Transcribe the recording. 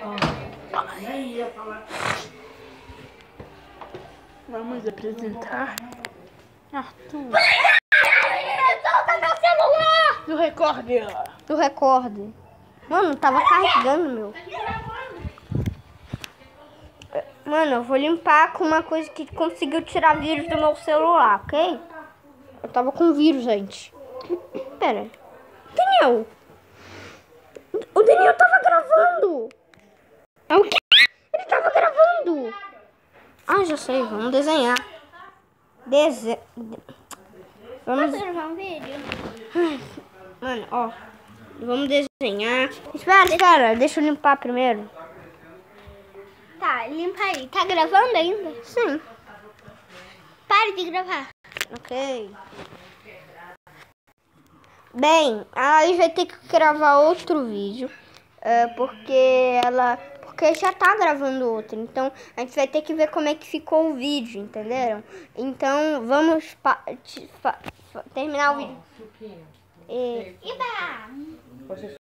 Vamos apresentar Arthur. Solta meu celular! Do recorde. Do recorde. Mano, tava carregando, meu. Mano, eu vou limpar com uma coisa que conseguiu tirar vírus do meu celular, ok? Eu tava com vírus, gente. Pera. Daniel! O Daniel tava gravando! É o quê? Ele tava gravando! Ah, já sei. Vamos desenhar. Vamos gravar um vídeo? Mano, ó. Vamos desenhar. Espera. Deixa eu limpar primeiro. Tá, limpa aí. Tá gravando ainda? Sim. Pare de gravar. Ok. Bem, aí vai ter que gravar outro vídeo. Porque já tá gravando outro. Então a gente vai ter que ver como é que ficou o vídeo, entenderam? Então vamos terminar o vídeo. Iba!